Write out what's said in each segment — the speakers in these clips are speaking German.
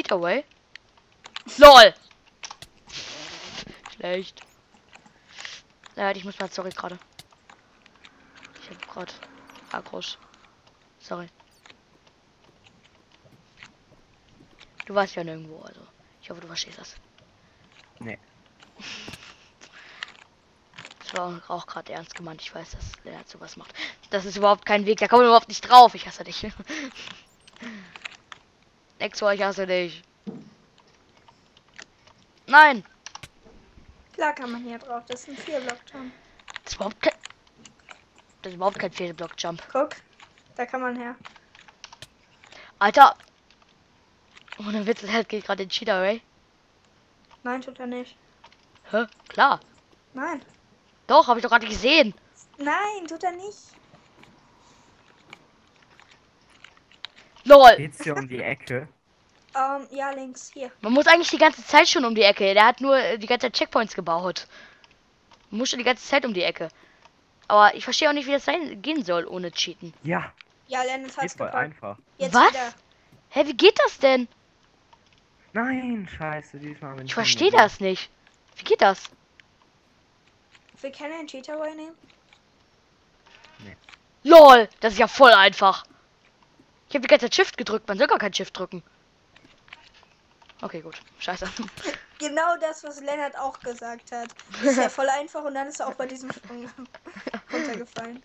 Cheater Way. LOL! Schlecht. Ja, ich muss mal, sorry gerade. Ich hab gerade Agros. Sorry. Du warst ja nirgendwo, also. Ich hoffe, du verstehst das. Nee. Das war auch gerade ernst gemeint. Ich weiß, dass der sowas macht. Das ist überhaupt kein Weg. Da kommt man überhaupt nicht drauf. Ich hasse dich. Exo, ich hasse dich. Nein! Klar kann man hier drauf. Das ist ein 4-Block-Jump. Das ist überhaupt kein. Das ist überhaupt kein Block-Jump. Guck, da kann man her. Alter! Ohne Witz, das geht gerade in Cheetah Ray. Nein, tut er nicht. Hä? Klar. Nein. Doch, habe ich doch gerade gesehen. Nein, tut er nicht. LOL! Geht's hier um die Ecke? Ja, links, hier. Man muss eigentlich die ganze Zeit schon um die Ecke. Der hat nur die ganze Zeit Checkpoints gebaut. Man muss schon die ganze Zeit um die Ecke. Aber ich verstehe auch nicht, wie das gehen soll ohne Cheaten. Ja, Ja, Lennon geht hat's voll gepackt. einfach. Jetzt Was? wieder. Hä, wie geht das denn? Nein, scheiße, diesmal bin Ich verstehe das nicht. Wie geht das? Wir können den Cheetah Way nehmen. LOL, das ist ja voll einfach. Ich habe die ganze Zeit Shift gedrückt. Man soll gar kein Shift drücken. Okay, gut. Scheiße. Genau das, was Lennart auch gesagt hat. Das ist ja voll einfach und dann ist er auch bei diesem Sprung runtergefallen.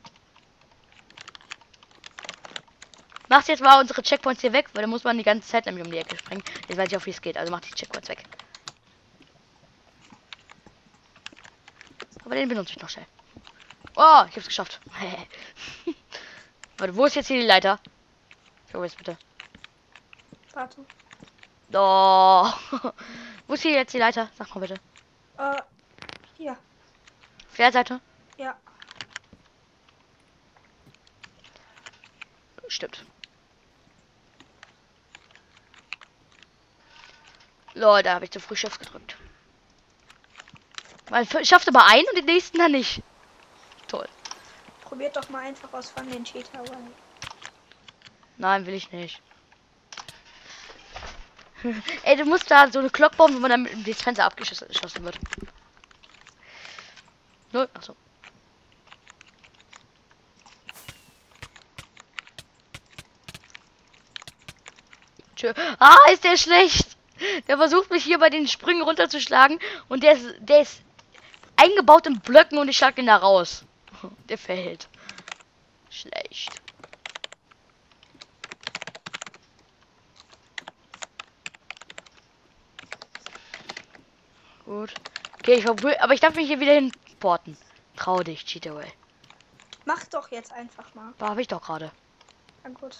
Macht jetzt mal unsere Checkpoints hier weg, weil da muss man die ganze Zeit nämlich um die Ecke springen. Jetzt weiß ich auch, wie es geht. Also macht die Checkpoints weg. Aber den benutze ich noch schnell. Oh, ich hab's geschafft. Warte, wo ist jetzt hier die Leiter? So, jetzt bitte. Warte. Oh. Wo ist hier jetzt die Leiter? Sag mal bitte. Hier. Auf der Seite? Ja. Stimmt. Lol, da habe ich zu früh Shift gedrückt. Man schafft aber einen und den nächsten dann nicht. Toll. Probiert doch mal einfach aus von den Cheetah Way. Nein, will ich nicht. Ey, du musst da so eine Glock bauen, wo man dann mit dem Fenster abgeschossen wird. Null. Achso. Tschö. Ah, ist der schlecht. Der versucht mich hier bei den Sprüngen runterzuschlagen und der ist eingebaut in Blöcken und ich schlag ihn da raus. Der fällt. Schlecht. Gut. Okay, aber ich darf mich hier wieder hinporten. Trau dich, Cheetah Way. Mach doch jetzt einfach mal. Da habe ich doch gerade. Na gut.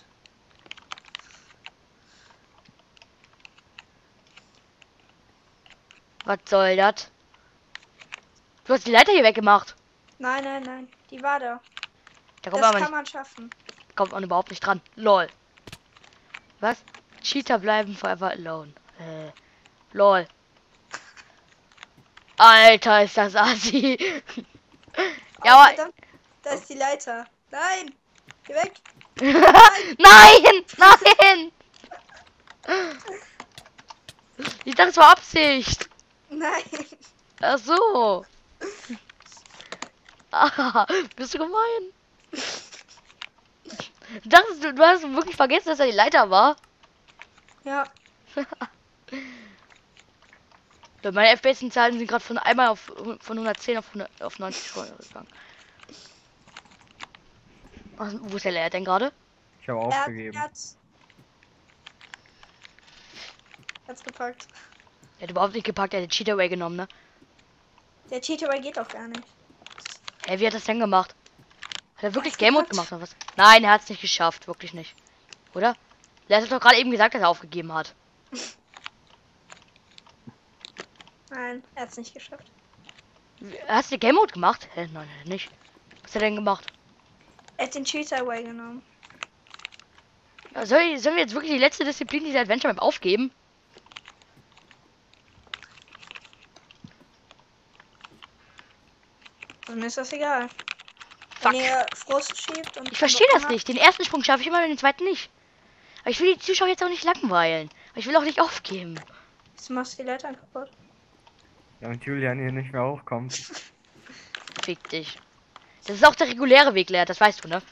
Was soll das? Du hast die Leiter hier weggemacht. Nein, nein, nein. Die war da. Da kommt Das aber kann nicht, man schaffen. kommt man überhaupt nicht dran. LOL. Was? Cheetah bleiben forever alone. LOL. Alter, ist das assi. Ja, Oh, aber... verdammt. Da ist die Leiter. Nein! Geh weg! Nein! Nein! Ich dachte, es war Absicht. Nein! Ach so. Ah, bist du gemein? Dachtest du hast wirklich vergessen, dass er die Leiter war? Ja. Ja, meine FPS-Zahlen sind gerade von einmal von 110 auf 90 gegangen. Wo ist der Lehrer denn gerade? Ich habe aufgegeben. Hat's gepackt. Er hat überhaupt nicht gepackt, er hat den Cheetah Way genommen, ne? Der Cheetah Way geht doch gar nicht. Hä, wie hat das denn gemacht? Hat er wirklich Hat's Game Mode gepackt? gemacht oder was? Nein, er hat es nicht geschafft, wirklich nicht. Oder? Der hat doch gerade eben gesagt, dass er aufgegeben hat. Nein, er hat's nicht geschafft. Hast du Game Mode gemacht? Hä, nein, nicht. Was hat er denn gemacht? Er hat den Cheetah Way genommen. Ja, sollen wir jetzt wirklich die letzte Disziplin dieser Adventure Map aufgeben? Und mir ist das egal. Fuck. Wenn ihr Frust schiebt und Ich verstehe keinen das Bock nicht. Den ersten Sprung schaffe ich immer, den zweiten nicht. Aber ich will die Zuschauer jetzt auch nicht langweilen. Ich will auch nicht aufgeben. Jetzt machst du die Leiter kaputt. Damit Julian hier nicht mehr hochkommt. Fick dich. Das ist auch der reguläre Weg, Lea, das weißt du, ne?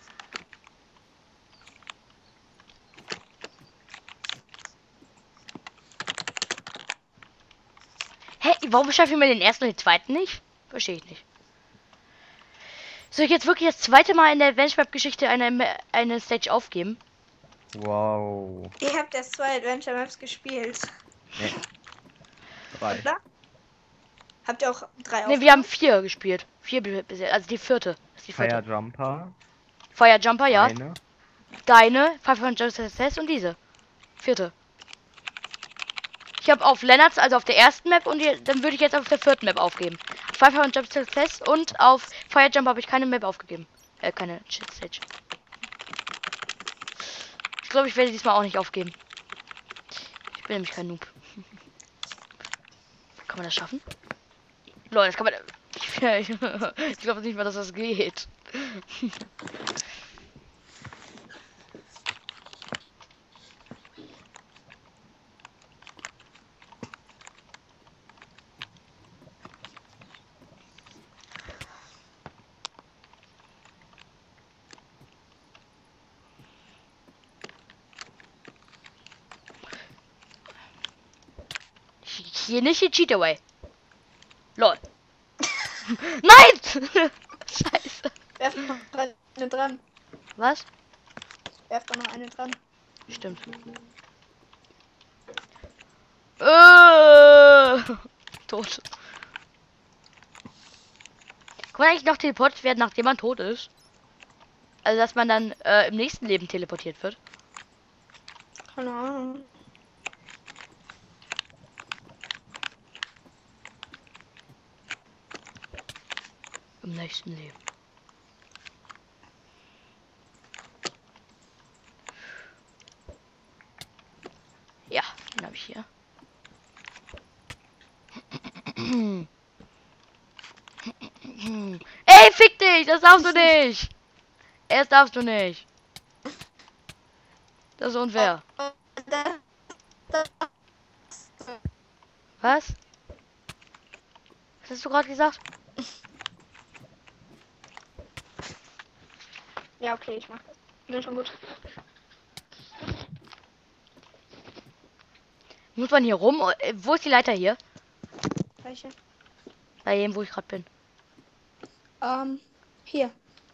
Hä, warum schaffe ich mir den ersten und den zweiten nicht? Verstehe ich nicht. Soll ich jetzt wirklich das zweite Mal in der Adventure Map Geschichte eine Stage aufgeben? Wow. Ihr habt erst 2 Adventure Maps gespielt. Nee. 3. Oder? Habt ihr auch 3 Ne, wir haben 4 gespielt. 4 bisher, also die vierte. Das ist die Fire vierte. Jumper. Fire Jumper, ja. Eine. Deine, 500 Success und diese. Vierte. Ich habe auf Lennarts, also auf der ersten Map und dann würde ich jetzt auf der vierten Map aufgeben. 500 Jump Success und auf Fire Jump habe ich keine Map aufgegeben. Keine Shit Stage. Ich glaube, ich werde diesmal auch nicht aufgeben. Ich bin nämlich kein Noob. Kann man das schaffen? Lol, das kann man. Ich glaube nicht mal, dass das geht. Hier nicht die Cheat Away. Lol. Nein! Scheiße. Werft noch eine dran. Was? Werft noch eine dran. Stimmt. Tot. Kann man eigentlich noch teleportiert werden, nachdem man tot ist? Also, dass man dann im nächsten Leben teleportiert wird? Keine Ahnung. Im nächsten Leben. Ja, den habe ich hier. Ey, fick dich! Das darfst du nicht! Erst darfst du nicht. Das ist unfair. Was? Was hast du gerade gesagt? Ja, okay, ich mach das. Bin schon gut. Muss man hier rum? Wo ist die Leiter hier? Welche? Bei dem, wo ich gerade bin. Hier.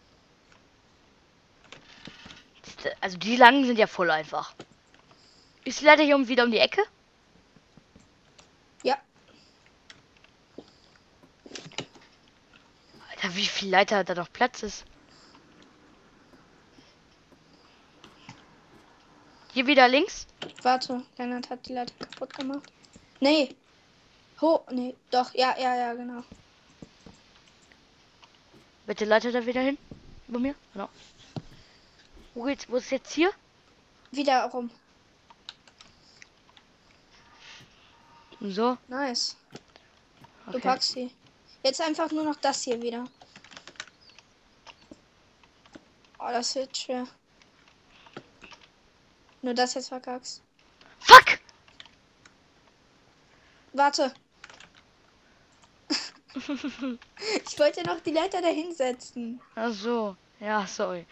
Also die langen sind ja voll einfach. Ist die Leiter hier wieder um die Ecke? Ja. Alter, wie viel Leiter da noch Platz ist. Hier wieder links. Warte, Lennart hat die Leiter kaputt gemacht. Nee. Nee, doch, ja, genau. Bitte Leiter da wieder hin. Über mir. Genau. Wo geht's? Wo ist jetzt hier? Wieder rum. So. Nice. Du Okay. packst sie. Jetzt einfach nur noch das hier wieder. Oh, das wird schwer. Nur das jetzt verkackst. Fuck! Warte. Ich wollte noch die Leiter dahin setzen. Ach so. Ja, sorry.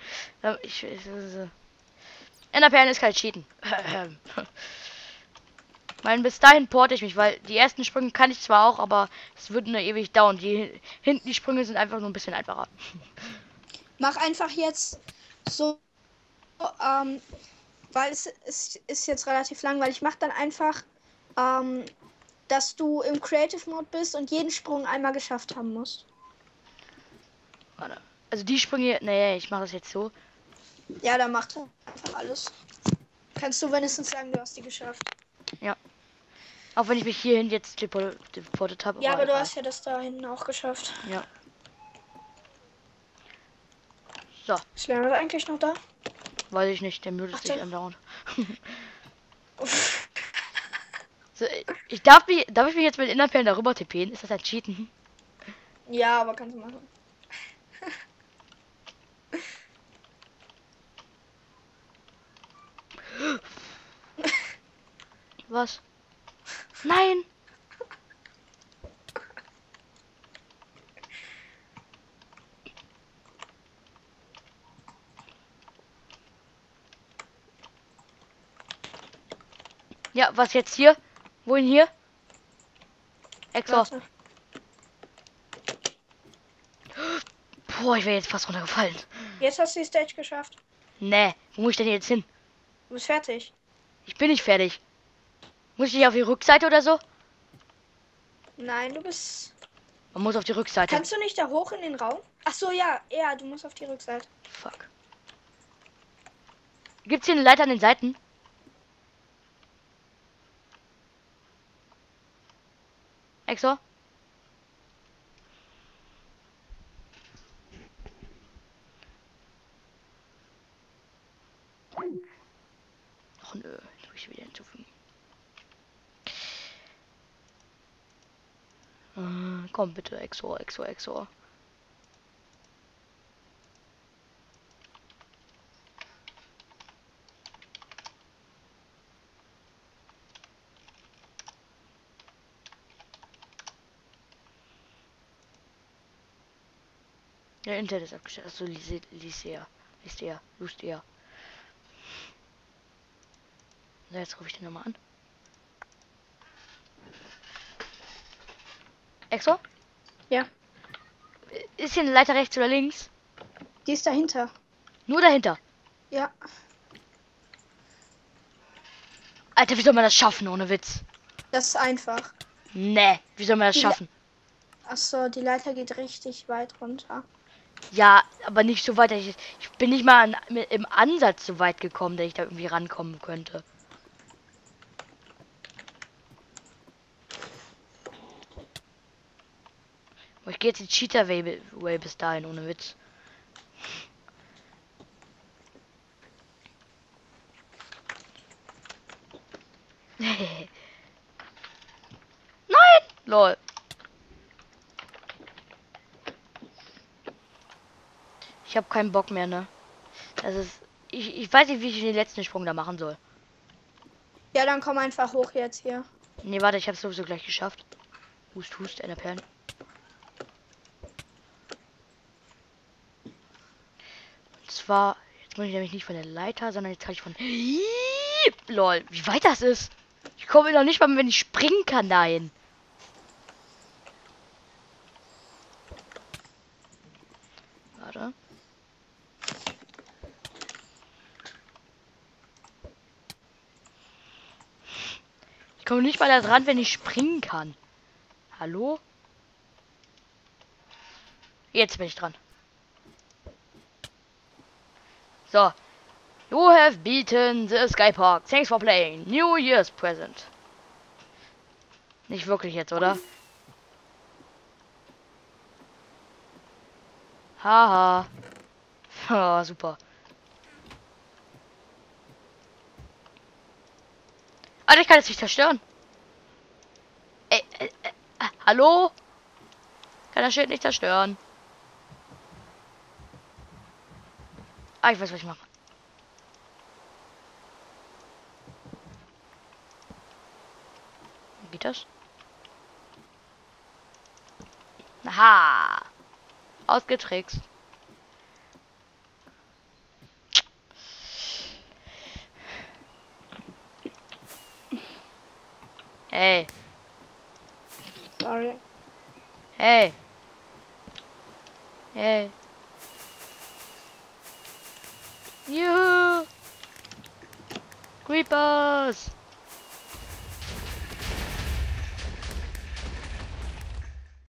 Enderperlen ist kein Cheaten. Bis dahin porte ich mich, weil die ersten Sprünge kann ich zwar auch, aber es würde nur ewig dauern. Hinten die Sprünge sind einfach nur ein bisschen einfacher. Mach einfach jetzt so, weil es ist jetzt relativ langweilig. Mach dann einfach, dass du im Creative Mode bist und jeden Sprung einmal geschafft haben musst. Warte. Also die Sprünge, nee, ich mache das jetzt so. Ja, dann macht einfach alles. Kannst du wenigstens sagen, du hast die geschafft. Ja. Auch wenn ich mich hierhin jetzt teleportet habe. Ja, aber du egal. hast ja das da hinten auch geschafft. Ja. So, Ist Leonard eigentlich noch da? weiß ich nicht, der mutet sich Achtung. andauernd. So, darf ich mich jetzt mit Innerperlen darüber tippen? Ist das ein Cheaten? Ja, aber kannst du machen. Was? Nein! Ja, was jetzt hier? Wohin hier? Exor. Warte. Boah, ich wäre jetzt fast runtergefallen. Jetzt hast du die Stage geschafft. Nee, wo muss ich denn jetzt hin? Du bist fertig. Ich bin nicht fertig. Muss ich nicht auf die Rückseite oder so? Nein, du bist... Man muss auf die Rückseite. Kannst du nicht da hoch in den Raum? Ach so, ja. Ja, du musst auf die Rückseite. Fuck. Gibt's hier eine Leiter an den Seiten? Exor? Ach nö, jetzt muss ich wieder hinzufügen. Komm bitte, Exor, Exor, Exor. Ja, Internet ist abgestellt. Achso, Lisea. Lustia. So, jetzt rufe ich den nochmal an. Exo? Ja. Ist hier eine Leiter rechts oder links? Die ist dahinter. Nur dahinter. Ja. Alter, wie soll man das schaffen, ohne Witz? Das ist einfach. Nee, wie soll man das Die schaffen? Ach so, die Leiter geht richtig weit runter. Ja, aber nicht so weit. Ich bin nicht mal im Ansatz so weit gekommen, dass ich da irgendwie rankommen könnte. Aber ich gehe jetzt die Cheetah-Way bis dahin, ohne Witz. Nein! Lol. Ich habe keinen Bock mehr, ne? Das ist... Ich weiß nicht, wie ich den letzten Sprung da machen soll. Ja, dann komm einfach hoch jetzt hier. Nee, warte, ich habe sowieso gleich geschafft. Hust, hust, Enderperlen. Und zwar, jetzt muss ich nämlich nicht von der Leiter, sondern jetzt kann ich von... Lol, wie weit das ist. Ich komme noch nicht mal, wenn ich springen kann dahin. Warte. Ich komme nicht mal da dran, wenn ich springen kann. Hallo? Jetzt bin ich dran. So. You have beaten the Skypark. Thanks for playing. New Year's present. Nicht wirklich jetzt, oder? Haha. Oh, super. Alter, ich kann es nicht zerstören. Hallo? Kann das Schild nicht zerstören. Ah, ich weiß, was ich mache. Wie geht das? Aha. Ausgetrickst. Hey. Sorry. Hey. Hey. Juhu. Creepers.